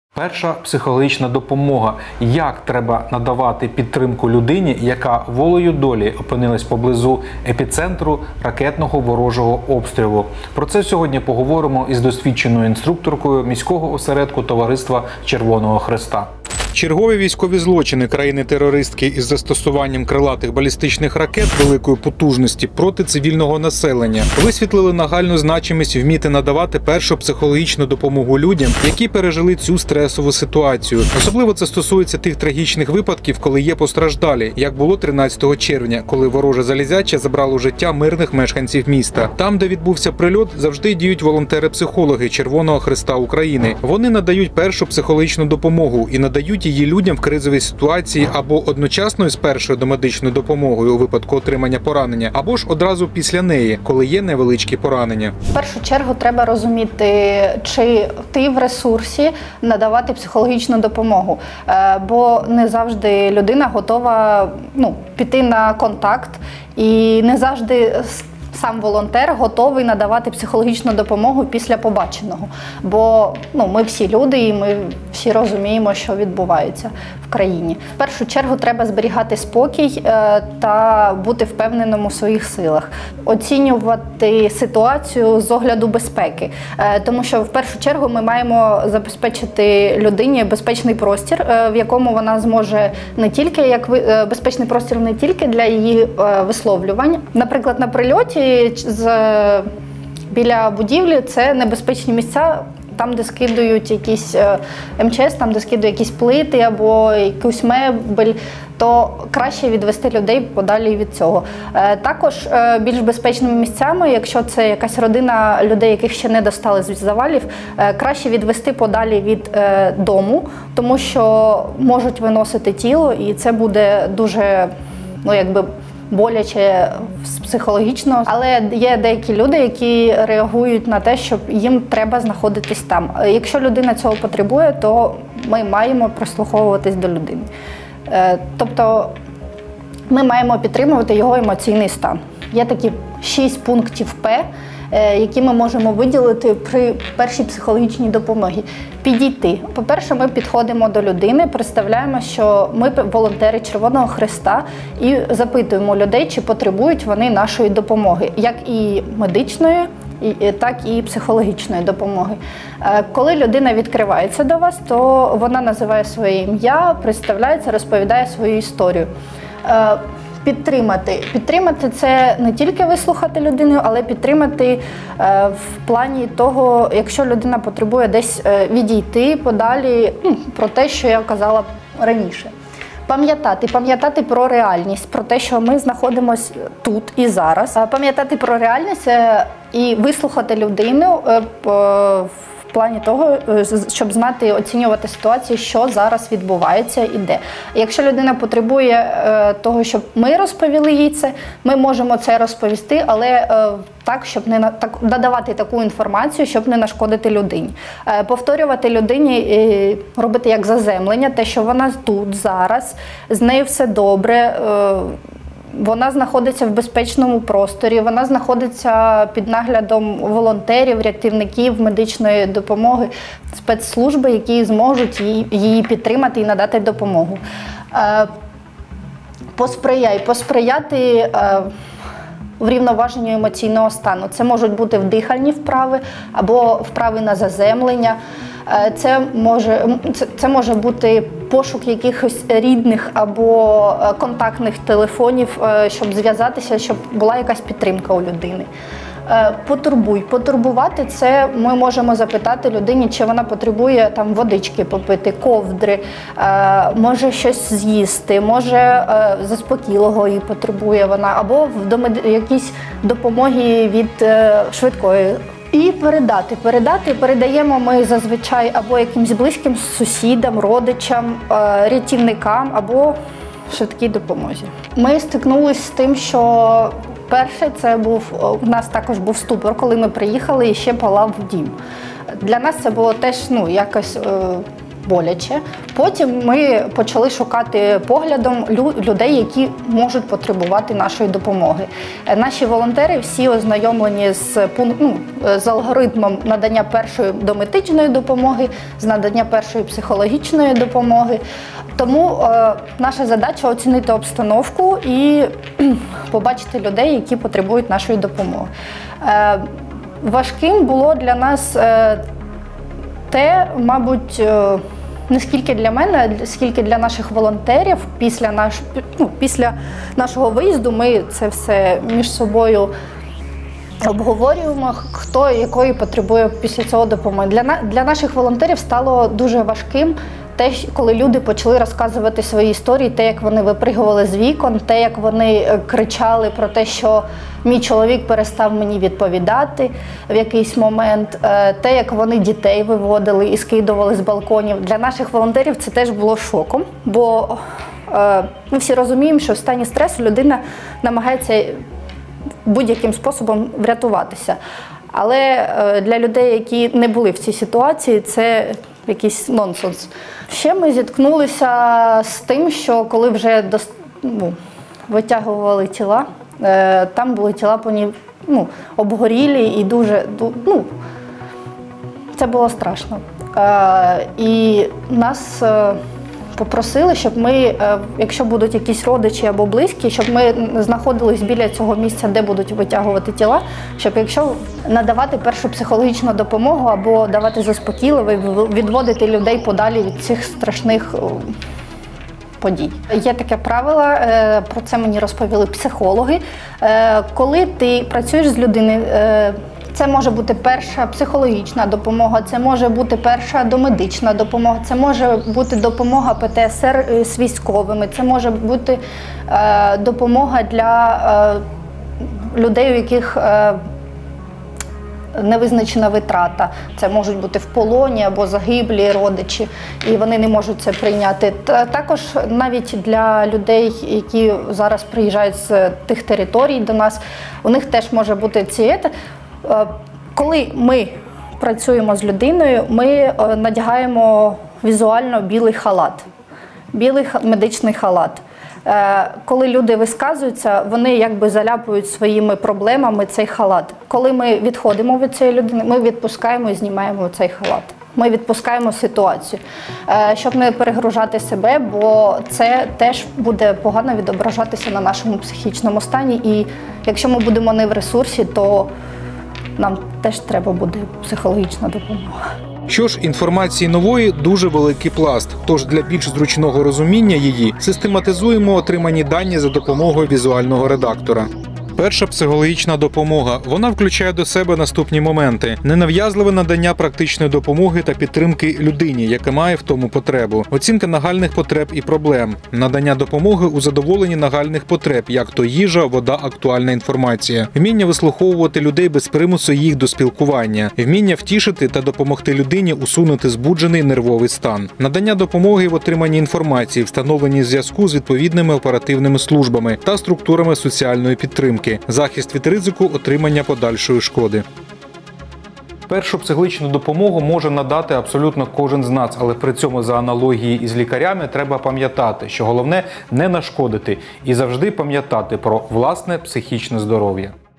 Перша психологічна допомога. Як треба надавати підтримку людині, яка волею долі опинилась поблизу епіцентру ракетного ворожого обстрілу? Про це сьогодні поговоримо із досвідченою інструкторкою міського осередку Товариства Червоного Хреста. Чергові військові злочини країни-терористки із застосуванням крилатих балістичних ракет великої потужності проти цивільного населення висвітлили нагальну значимість вміти надавати першу психологічну допомогу людям, які пережили цю стресову ситуацію. Особливо це стосується тих трагічних випадків, коли є постраждалі, як було 13 червня, коли вороже залізяче забрало життя мирних мешканців міста. Там, де відбувся прильот, завжди діють волонтери-психологи Червоного Хреста України. Вони надають першу психологічну допомогу і надають її людям в кризовій ситуації або одночасно із першою домедичною допомогою у випадку отримання поранення, або ж одразу після неї, коли є невеличкі поранення. В першу чергу треба розуміти, чи ти в ресурсі надавати психологічну допомогу, бо не завжди людина готова піти на контакт і не завжди сам волонтер готовий надавати психологічну допомогу після побаченого. Бо ми всі люди і ми всі розуміємо, що відбувається в країні. В першу чергу треба зберігати спокій та бути впевненим у своїх силах. Оцінювати ситуацію з огляду безпеки. Тому що в першу чергу ми маємо забезпечити людині безпечний простір, в якому вона зможе безпечний простір не тільки для її висловлювань. Наприклад, на прильоті біля будівлі це небезпечні місця, там, де скидують якісь МЧС, там, де скидують якісь плити або якусь мебель, то краще відвести людей подалі від цього. Також більш безпечними місцями, якщо це якась родина людей, яких ще не достали з завалів, краще відвести подалі від дому, тому що можуть виносити тіло, і це буде дуже, боляче психологічно. Але є деякі люди, які реагують на те, що їм треба знаходитись там. Якщо людина цього потребує, то ми маємо прислуховуватись до людини. Тобто ми маємо підтримувати його емоційний стан. Є такі 6 пунктів П, які ми можемо виділити при першій психологічній допомозі. Підійти. По-перше, ми підходимо до людини, представляємо, що ми волонтери Червоного Хреста і запитуємо людей, чи потребують вони нашої допомоги, як і медичної, так і психологічної допомоги. Коли людина відкривається до вас, то вона називає своє ім'я, представляється, розповідає свою історію. Підтримати – це не тільки вислухати людину, але підтримати в плані того, якщо людина потребує десь відійти подалі, про те, що я казала раніше. Пам'ятати про реальність, про те, що ми знаходимося тут і зараз. Пам'ятати про реальність і вислухати людину в плані того, щоб знати, оцінювати ситуацію, що зараз відбувається і де. Якщо людина потребує того, щоб ми розповіли їй це, ми можемо це розповісти, але так, щоб не додавати таку інформацію, щоб не нашкодити людині. Повторювати людині, робити як заземлення, те, що вона тут, зараз, з нею все добре, вона знаходиться в безпечному просторі, вона знаходиться під наглядом волонтерів, рятівників, медичної допомоги, спецслужби, які її підтримати і надати допомогу. Посприяти врівноваженню емоційного стану. Це можуть бути вдихальні вправи або вправи на заземлення. Це може бути пошук якихось рідних або контактних телефонів, щоб зв'язатися, щоб була якась підтримка у людини. Потурбувати – це ми можемо запитати людині, чи вона потребує водички попити, ковдри, може щось з'їсти, може заспокійливого їй потребує вона, або якісь допомоги від швидкої. І передаємо ми зазвичай або якимсь близьким сусідам, родичам, рятівникам, або швидкій допомозі. Ми стикнулися з тим, що перше, у нас також був ступор, коли ми приїхали і ще палав дім. Для нас це було теж якось боляче. Потім ми почали шукати поглядом людей, які можуть потребувати нашої допомоги. Наші волонтери всі ознайомлені з алгоритмом надання першої домедичної допомоги, з надання першої психологічної допомоги. Тому наша задача – оцінити обстановку і побачити людей, які потребують нашої допомоги. Важким було для нас те, мабуть, не скільки для мене, скільки для наших волонтерів. Після нашого виїзду ми це все між собою обговорюємо, хто якої потребує після цього допомоги. Для наших волонтерів стало дуже важким те, коли люди почали розказувати свої історії, те, як вони випригували з вікон, те, як вони кричали про те, що мій чоловік перестав мені відповідати в якийсь момент, те, як вони дітей виводили і скидували з балконів. Для наших волонтерів це теж було шоком, бо ми всі розуміємо, що в стані стресу людина намагається будь-яким способом врятуватися. Але для людей, які не були в цій ситуації, це якийсь нонсенс. Ще ми зіткнулися з тим, що коли вже витягували тіла, там були тіла обгорілі і дуже, це було страшно. І нас попросили, щоб ми, якщо будуть якісь родичі або близькі, щоб ми знаходились біля цього місця, де будуть витягувати тіла, щоб якщо надавати першу психологічну допомогу або давати заспокійливий, відводити людей подалі від цих страшних подій. Є таке правило, про це мені розповіли психологи. Коли ти працюєш з людиною, це може бути перша психологічна допомога, це може бути перша домедична допомога, це може бути допомога ПТСР з військовими, це може бути допомога для людей, у яких невизначена витрата. Це можуть бути в полоні або загиблі родичі, і вони не можуть це прийняти. Також навіть для людей, які зараз приїжджають з тих територій до нас, у них теж може бути коли ми працюємо з людиною, ми надягаємо візуально білий халат, білий медичний халат. Коли люди висказуються, вони якби заляпують своїми проблемами цей халат. Коли ми відходимо від цієї людини, ми відпускаємо і знімаємо цей халат. Ми відпускаємо ситуацію, щоб не перегружати себе, бо це теж буде погано відображатися на нашому психічному стані. І якщо ми будемо не в ресурсі, то нам теж треба буде психологічна допомога. Що ж, інформації нової дуже великий пласт, тож для більш зручного розуміння її систематизуємо отримані дані за допомогою візуального редактора. Перша психологічна допомога. Вона включає до себе наступні моменти: ненав'язливе надання практичної допомоги та підтримки людині, яка має в тому потребу, оцінка нагальних потреб і проблем, надання допомоги у задоволенні нагальних потреб, як то їжа, вода, актуальна інформація, вміння вислуховувати людей без примусу їх до спілкування, вміння втішити та допомогти людині усунути збуджений нервовий стан, надання допомоги в отриманні інформації, встановленні зв'язку з відповідними оперативними службами та структурами соціальної підтримки, захист від ризику отримання подальшої шкоди. Першу психологічну допомогу може надати абсолютно кожен з нас, але при цьому за аналогії із лікарями треба пам'ятати, що головне не нашкодити і завжди пам'ятати про власне психічне здоров'я.